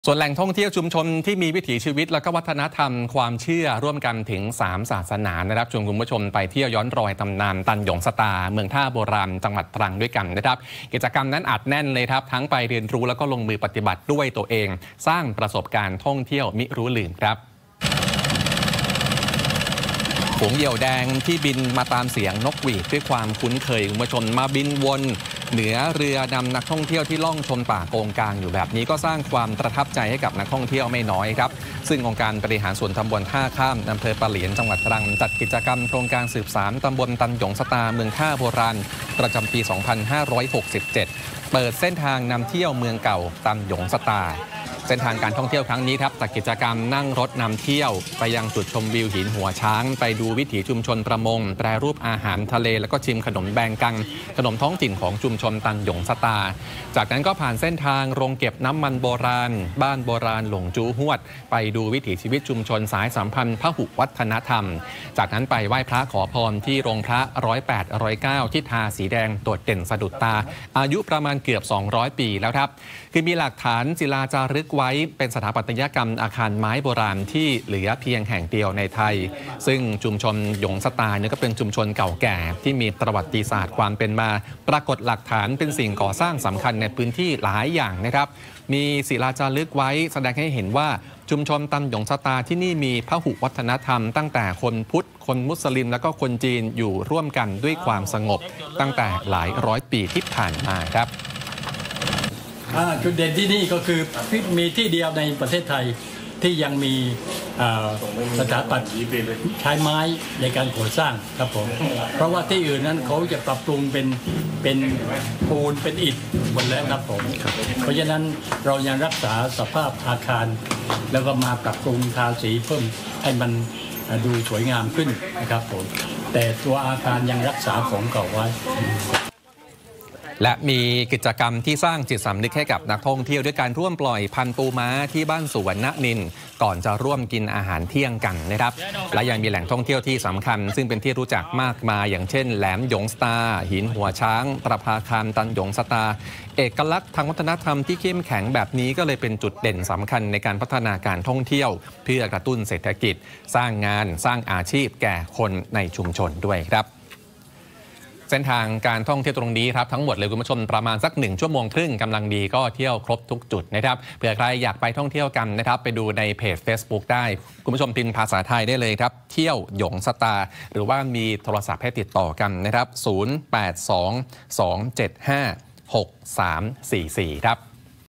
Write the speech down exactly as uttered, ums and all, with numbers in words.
ส่วนแหล่งท่องเที่ยวชุมชนที่มีวิถีชีวิตและก็วัฒนธรรมความเชื่อร่วมกันถึงสามศาสนานะครับชวนคุณผู้ชมไปเที่ยวย้อนรอยตำนานตันหยงสตาเมืองท่าโบราณจังหวัดตรังด้วยกันนะครับกิจกรรมนั้นอัดแน่นเลยครับทั้งไปเรียนรู้แล้วก็ลงมือปฏิบัติด้วยตัวเองสร้างประสบการณ์ท่องเที่ยวมิรู้ลืมครับฝูงเหยี่ยวแดงที่บินมาตามเสียงนกหวีดด้วยความคุ้นเคยคุณผู้ชมมาบินวนเหนือเรือนำนักท่องเที่ยวที่ล่องชมป่าโกงกางอยู่แบบนี้ก็สร้างความประทับใจให้กับนักท่องเที่ยวไม่น้อยครับซึ่งองค์การบริหารส่วนตำบลท่าข้ามอำเภอปะเหลียนจังหวัดตรังจัดกิจกรรมโครงการสืบสานตำบลตันหยงสตาเมืองท่าโบราณประจำปี สองพันห้าร้อยหกสิบเจ็ด เปิดเส้นทางนำเที่ยวเมืองเก่าตันหยงสตาเส้นทางการท่องเที่ยวครั้งนี้ครับจัดกิจกรรมนั่งรถนำเที่ยวไปยังจุดชมวิวหินหัวช้างไปดูวิถีชุมชนประมงแปรรูปอาหารทะเลแล้วก็ชิมขนมแบงกังขนมท้องถิ่นของชุมชนตันหยงสตาจากนั้นก็ผ่านเส้นทางโรงเก็บน้ำมันโบราณบ้านโบราณหลงจู้ฮวดไปดูวิถีชีวิตชุมชนสายสัมพันธ์พหุวัฒนธรรมจากนั้นไปไหว้พระขอพรที่โรงพระร้อยแปดร้อยเก้าที่ทาสีแดงโดดเด่นสะดุดตาอายุประมาณเกือบสองร้อยปีแล้วครับคือมีหลักฐานศิลาจารึกไว้เป็นสถาปัตยกรรมอาคารไม้โบราณที่เหลือเพียงแห่งเดียวในไทยซึ่งชุมชนหยงสตาเนี่ยก็เป็นชุมชนเก่าแก่ที่มีประวัติศาสตร์ความเป็นมาปรากฏหลักฐานเป็นสิ่งก่อสร้างสำคัญในพื้นที่หลายอย่างนะครับมีศิลาจารึกไว้แสดงให้เห็นว่าชุมชนตันหยงสตาที่นี่มีพหุวัฒนธรรมตั้งแต่คนพุทธคนมุสลิมและก็คนจีนอยู่ร่วมกันด้วยความสงบตั้งแต่หลายร้อยปีที่ผ่านมาครับจุดเด่นที่นี่ก็คือมีที่เดียวในประเทศไทยที่ยังมีสถาปัตย์ใช้ไม้ในการก่อสร้างครับผมเพราะว่าที่อื่นนั้นเขาจะปรับปรุงเป็นเป็นปูนเป็นอิฐหมดแล้วครับผมเพราะฉะนั้นเรายังรักษาสภาพอาคารแล้วก็มาปรับปรุงทาสีเพิ่มให้มันดูสวยงามขึ้นนะครับผมแต่ตัวอาคารยังรักษาของเก่าไว้และมีกิจกรรมที่สร้างจิตสำนึกให้กับนักท่องเที่ยวด้วยการร่วมปล่อยพันธุ์ปูม้าที่บ้านสวนณนินก่อนจะร่วมกินอาหารเที่ยงกันนะครับและยังมีแหล่งท่องเที่ยวที่สำคัญซึ่งเป็นที่รู้จักมากมายอย่างเช่นแหลมหยงสตาหินหัวช้างประภาคารตันหยงสตาเอกลักษณ์ทางวัฒนธรรมที่เข้มแข็งแบบนี้ก็เลยเป็นจุดเด่นสำคัญในการพัฒนาการท่องเที่ยวเพื่อกระตุ้นเศรษฐกิจสร้างงานสร้างอาชีพแก่คนในชุมชนด้วยครับเส้นทางการท่องเที่ยวตรงนี้ครับทั้งหมดเลยคุณผู้ชมประมาณสักหนึ่งชั่วโมงครึ่งกำลังดีก็เที่ยวครบทุกจุดนะครับเผื่อใครอยากไปท่องเที่ยวกันนะครับไปดูในเพจ Facebook ได้คุณผู้ชมพิมพ์ภาษาไทยได้เลยครับเที่ยวหยงสตาหรือว่ามีโทรศัพท์ให้ติดต่อกันนะครับศูนย์ แปด สอง สอง เจ็ด ห้า หก สาม สี่ สี่ครับ